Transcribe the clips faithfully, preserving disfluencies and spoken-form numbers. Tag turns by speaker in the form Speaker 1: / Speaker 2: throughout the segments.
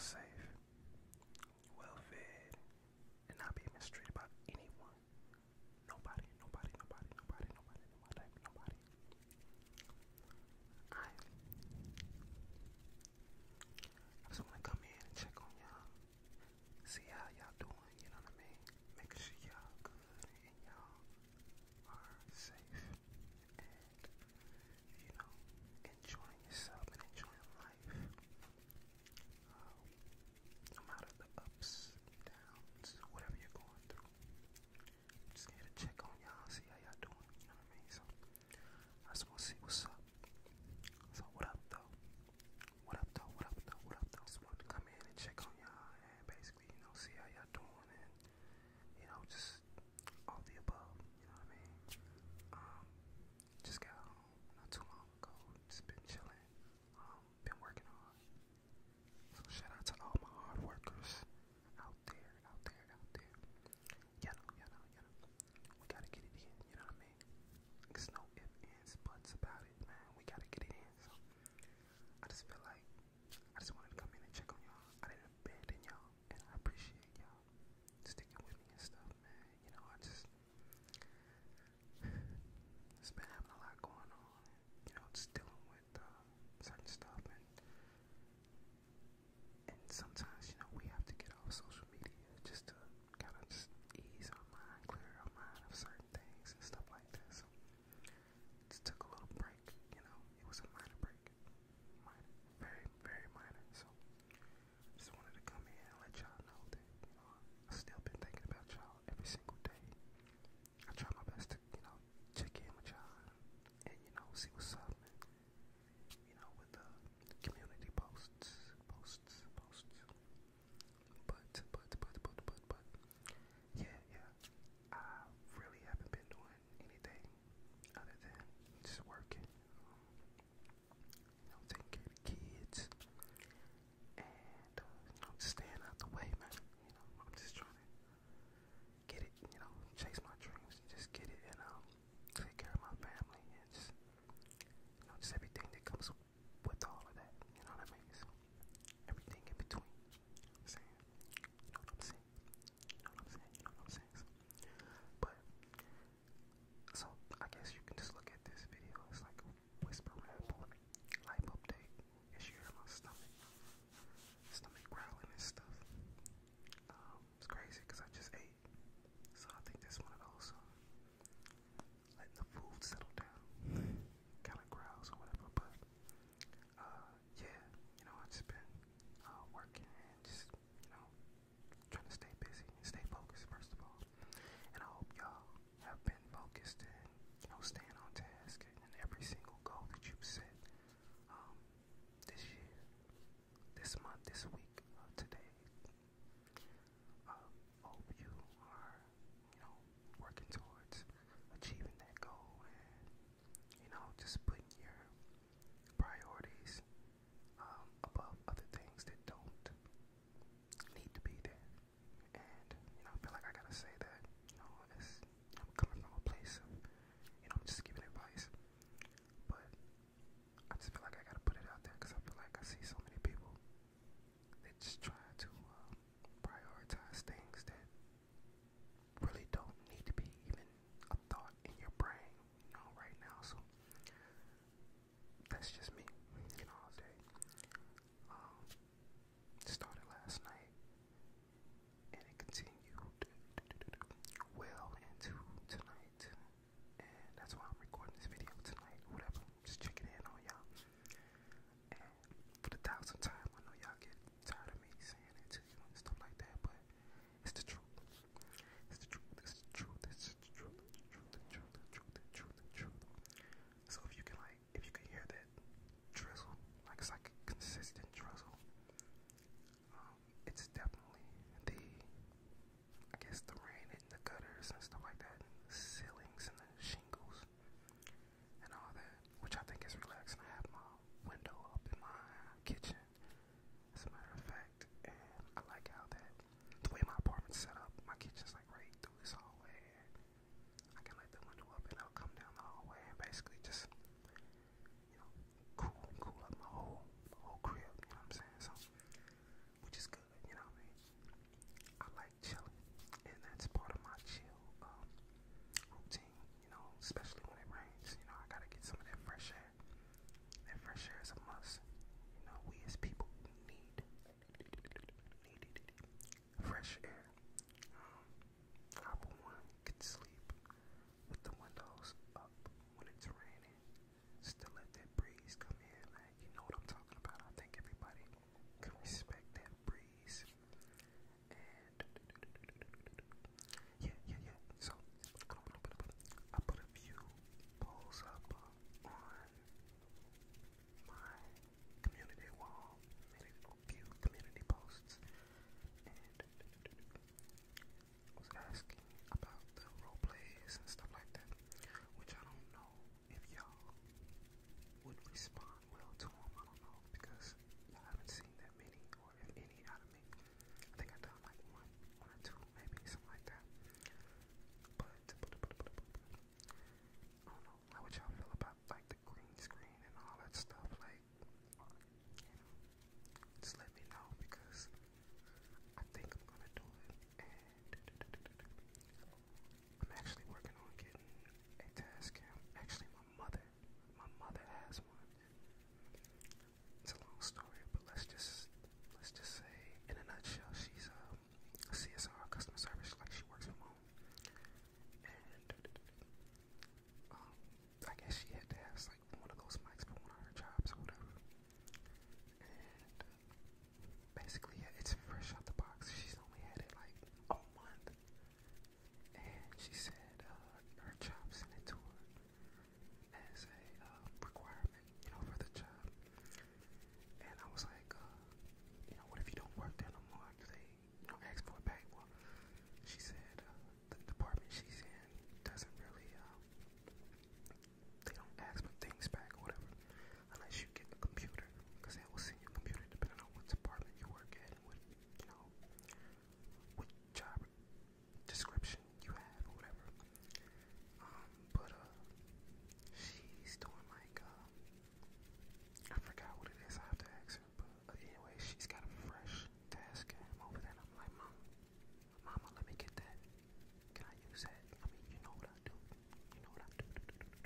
Speaker 1: safe, well fed, and not being mistreated by anyone. Nobody, nobody, nobody, nobody, nobody, nobody, nobody. I, I just want to come in and check on y'all, see how y'all doing, you know what I mean? Making sure y'all good and y'all are safe and, you know, enjoying yourself and enjoying life. Uh, respond well to them. I don't know, because y'all haven't seen that many, or if any, out of me. I think I've done like one, one or two, maybe, something like that. But, but, but, but, but, but I don't know. How would y'all feel about like the green screen and all that stuff? Like, you know, just let me know, because I think I'm gonna do it. And I'm actually working on getting a task cam. Actually, my mother, my mother has one. It's a long story, but let's just let's just say, in a nutshell, she's um, a C S R, customer service, like she works from home, and um, I guess she had to have like one of those mics for one of her jobs or whatever. And uh, basically, yeah, it's fresh out the box. She's only had it like a month, and she said uh, her job sent it to her as a uh, requirement, you know, for the job. And I was like, uh, you know, what if you don't work there no more? Do they, you know, ask for it back? Well, she said uh, the department she's in doesn't really, uh, they don't ask for things back or whatever, unless you get a computer, because they will send you a computer depending on what department you work at and what, you know, what job description you have or whatever. Um, but uh, she's doing like, uh, I forgot what it is. I have to ask her. But uh, anyway, she's got a fresh task cam over there. And I'm like, Mom, Mama, let me get that. Can I use that? I mean, you know what I do. You know what I do.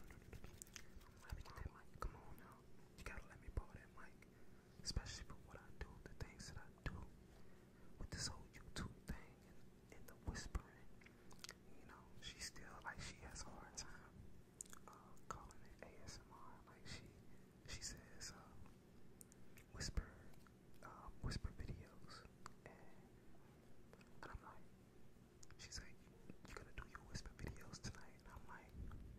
Speaker 1: Let me get that mic. Come on now. You gotta let me borrow that mic. Especially for what I do, the things that I do with this whole YouTube thing and, and the whispering. You know, she still, like, she has a hard time uh, calling it A S M R. Like, she she says uh, whisper uh, whisper videos, and, and I'm like, she's like, you gonna do your whisper videos tonight? And I'm like,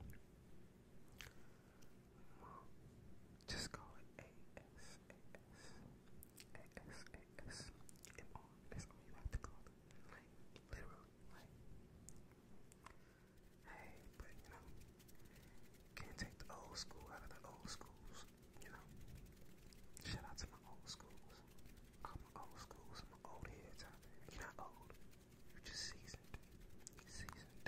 Speaker 1: Mom, just call it A S A S A S A S M R. That's all you have to call it. Like, literally, like, hey, but you know, can't take the old school out of the old schools, you know. Shout out to my old schools. All my old schools, my old heads out there. You're not old. You're just seasoned. You're seasoned.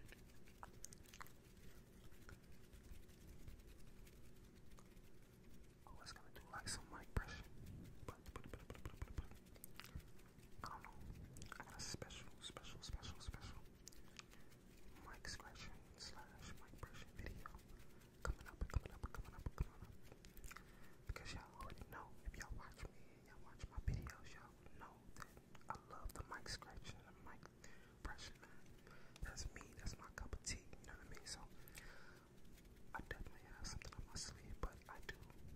Speaker 1: Oh, it's gonna do like some mic pressure. But, but, but, but, but, but, but. I don't know. I got a special, special, special, special mic scratching slash mic brushing video coming up, coming up, coming up, coming up. Because y'all already know, if y'all watch me and y'all watch my videos, y'all know that I love the mic scratching and the mic brushing, man. That's me, that's my cup of tea, you know what I mean? So, I definitely have something on my sleeve, but I do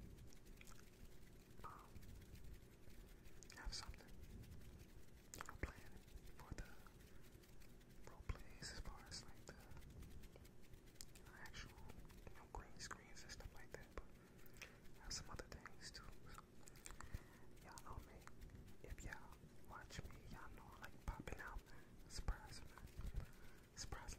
Speaker 1: um, have something, you know, planned for the role plays, as far as like the you know, actual, you know, green screens and stuff like that, but I have some other things too. So y'all know me. If y'all watch me, y'all know I like popping out, man. Surprising, man. Surprising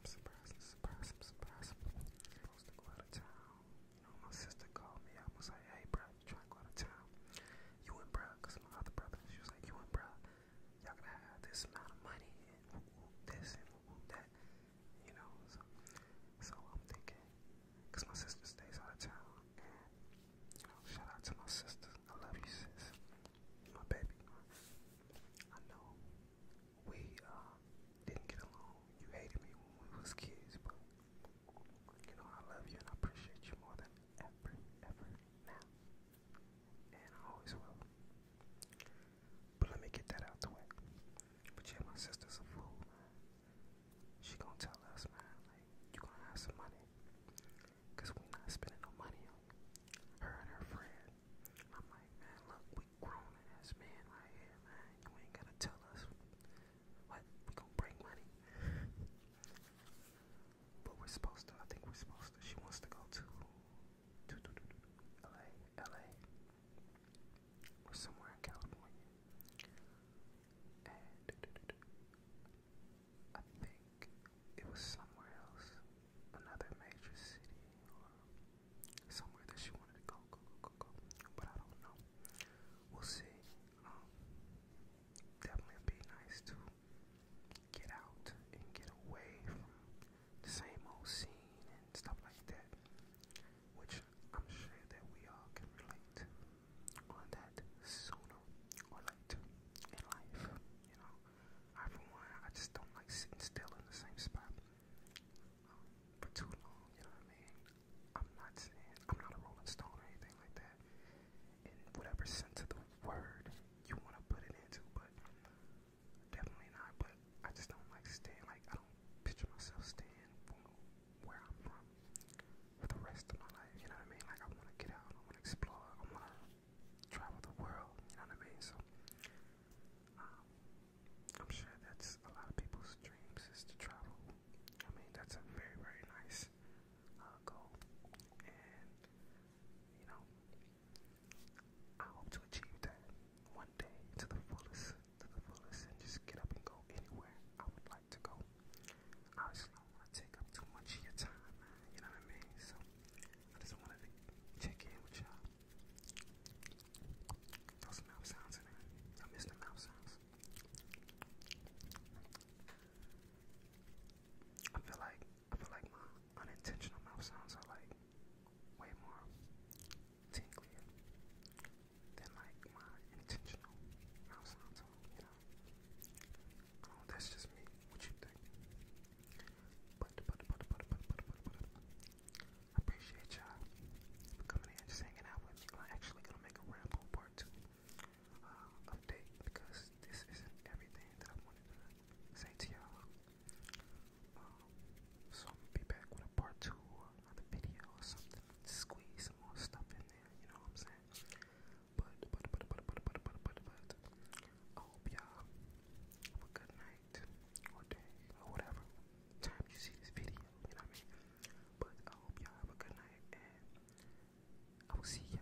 Speaker 1: see